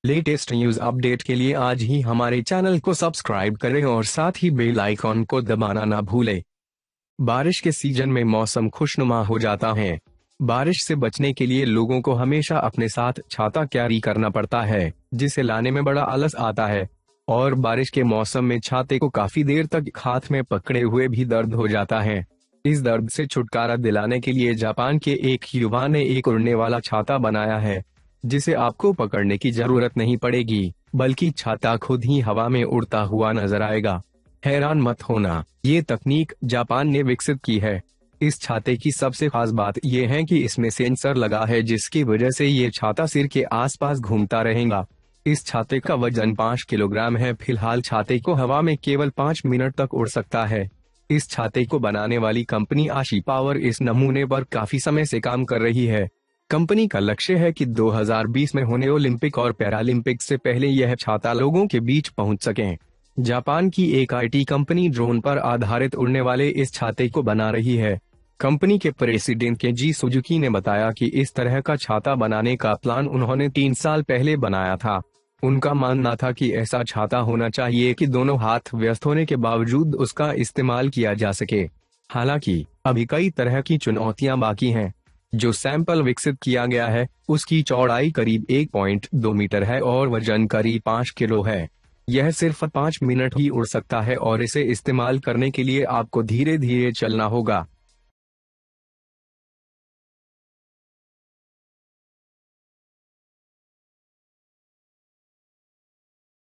Latest news update के लिए आज ही हमारे चैनल को सब्सक्राइब करें और साथ ही बेल आइकॉन को दबाना ना भूलें। बारिश के सीजन में मौसम खुशनुमा हो जाता है। बारिश से बचने के लिए लोगों को हमेशा अपने साथ छाता कैरी करना पड़ता है, जिसे लाने में बड़ा आलस आता है। और बारिश के मौसम में छाते को काफी देर तक हाथ में पकड़े हुए भी दर्द हो जाता है। इस दर्द से छुटकारा दिलाने के लिए जापान के एक युवा ने एक उड़ने वाला छाता बनाया है, जिसे आपको पकड़ने की जरूरत नहीं पड़ेगी, बल्कि छाता खुद ही हवा में उड़ता हुआ नजर आएगा। हैरान मत होना, ये तकनीक जापान ने विकसित की है। इस छाते की सबसे खास बात यह है कि इसमें सेंसर लगा है, जिसकी वजह से ये छाता सिर के आसपास घूमता रहेगा। इस छाते का वजन 5 किलोग्राम है। फिलहाल छाते को हवा में केवल 5 मिनट तक उड़ सकता है। इस छाते को बनाने वाली कंपनी आशी पावर इस नमूने पर काफी समय से काम कर रही है। कंपनी का लक्ष्य है कि 2020 में होने ओलंपिक और पैरालंपिक से पहले यह छाता लोगों के बीच पहुंच सके। जापान की एक आईटी कंपनी ड्रोन पर आधारित उड़ने वाले इस छाते को बना रही है। कंपनी के प्रेसिडेंट केंजी सुजुकी ने बताया कि इस तरह का छाता बनाने का प्लान उन्होंने 3 साल पहले बनाया था। उनका मानना था कि ऐसा छाता होना चाहिए कि दोनों हाथ व्यस्त होने के बावजूद उसका इस्तेमाल किया जा सके। हालांकि अभी कई तरह की चुनौतियां बाकी हैं। जो सैंपल विकसित किया गया है, उसकी चौड़ाई करीब 1.2 मीटर है और वजन करीब 5 किलो है। यह सिर्फ 5 मिनट ही उड़ सकता है और इसे इस्तेमाल करने के लिए आपको धीरे धीरे चलना होगा।